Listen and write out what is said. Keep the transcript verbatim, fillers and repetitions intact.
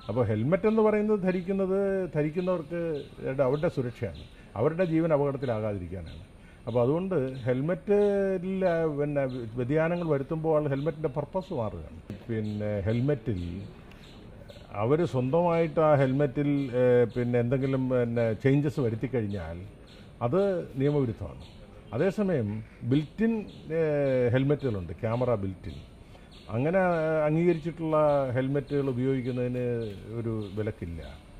അപ്പോൾ ഹെൽമെറ്റ് എന്ന് പറയുന്നത് ധരിക്കുന്നത് ധരിക്കുന്നവർക്ക് അവരുടെ സുരക്ഷയാണ്, അവരുടെ ജീവൻ അപകടത്തിലാകാതിരിക്കാനാണ്. അപ്പോൾ അതുകൊണ്ട് ഹെൽമെറ്റിൽ പിന്നെ വ്യതിയാനങ്ങൾ വരുത്തുമ്പോൾ ഹെൽമെറ്റിൻ്റെ പർപ്പസ് മാറുകയാണ്. പിന്നെ ഹെൽമെറ്റിൽ അവർ സ്വന്തമായിട്ട് ആ ഹെൽമെറ്റിൽ പിന്നെ എന്തെങ്കിലും പിന്നെ ചേഞ്ചസ് വരുത്തി കഴിഞ്ഞാൽ അത് നിയമവിരുദ്ധമാണ്. അതേസമയം ബിൽറ്റിൻ ഹെൽമെറ്റുകളുണ്ട്, ക്യാമറ ബിൽറ്റിൻ, അങ്ങനെ അംഗീകരിച്ചിട്ടുള്ള ഹെൽമെറ്റുകൾ ഉപയോഗിക്കുന്നതിന് ഒരു വിലക്കില്ല.